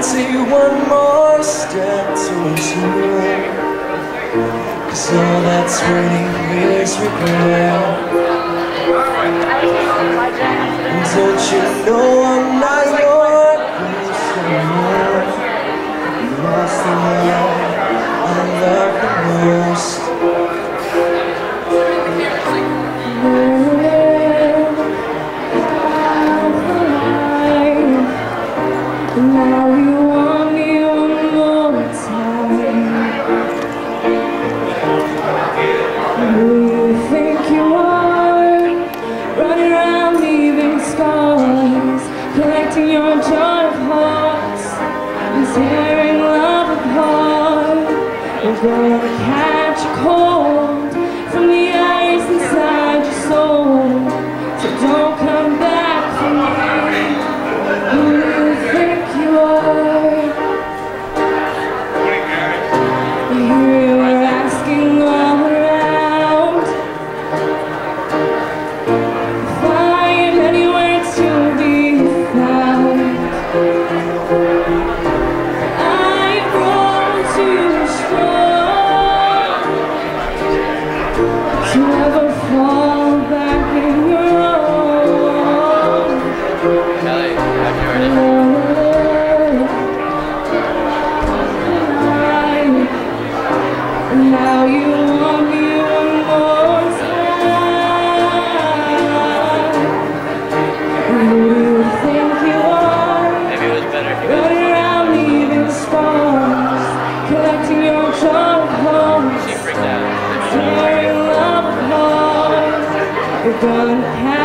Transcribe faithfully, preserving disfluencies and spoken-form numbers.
take one more step towards you, 'cause all that's waiting is regret. And don't you know I'm not your ghost anymore? You lost the love I love the most. Now you want me one more time. Who you think you are? Running around leaving scars, collecting your jar of hearts and tearing love apart. You're gonna catch a cold from the ice inside your soul, so don't come back for me. Who you think you are? Here you are asking all around, find anywhere to be found. I've grown too strong to ever fall back in your own. Kelly, have you heard it? Now you want me one more time. Who do you think you are? Maybe it was better if you guys Running around leaving scars, collecting your jar of hearts, she freaked out. tearing love apart. You're gonna have